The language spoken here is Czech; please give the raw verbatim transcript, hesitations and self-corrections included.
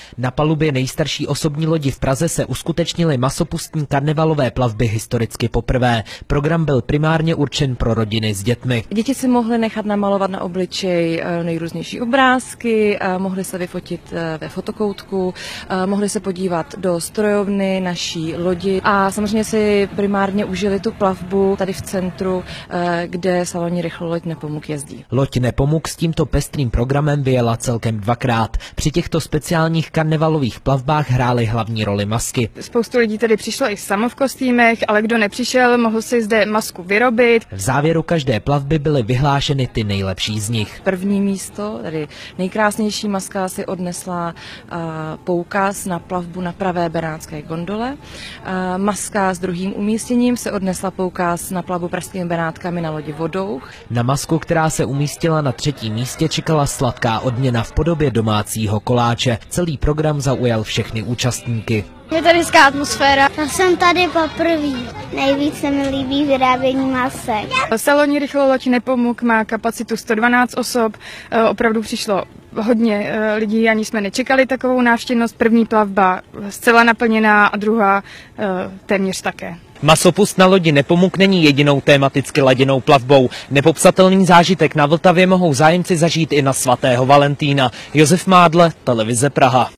Na palubě nejstarší osobní lodi v Praze se uskutečnily masopustní karnevalové plavby historicky poprvé. Program byl primárně určen pro rodiny s dětmi. Děti si mohly nechat namalovat na obličej nejrůznější obrázky, mohly se vyfotit ve fotokoutku, mohly se podívat do strojovny naší lodi a samozřejmě si primárně užili tu plavbu tady v centru, kde slavní rychloloď Nepomuk jezdí. Loď Nepomuk s tímto pestrým programem vyjela celkem dvakrát. Při těchto speciálních karnevalových plavbách hrály hlavní roli masky. Spoustu lidí tady přišlo i samo v kostýmech, ale kdo nepřišel, mohl si zde masku vyrobit. V závěru každé plavby byly vyhlášeny ty nejlepší z nich. První místo, tedy nejkrásnější maska, si odnesla uh, poukaz na plavbu na pravé benátské gondole. Uh, maska s druhým umístěním se odnesla poukaz na plavbu pražskými Benátkami na lodi Vodouch. Na masku, která se umístila na třetím místě, čekala sladká odměna v podobě domácího koláče. Celý program zaujal všechny účastníky. Je tady hezká atmosféra. Já jsem tady poprvé. Nejvíc se mi líbí vyrábění masek. Salonní rychloloď Nepomuk má kapacitu sto dvanáct osob. Opravdu přišlo hodně lidí, ani jsme nečekali takovou návštěvnost. První plavba zcela naplněná a druhá téměř také. Masopust na lodi Nepomuk není jedinou tematicky laděnou plavbou. Nepopsatelný zážitek na Vltavě mohou zájemci zažít i na svatého Valentína. Josef Mádle, Televize Praha.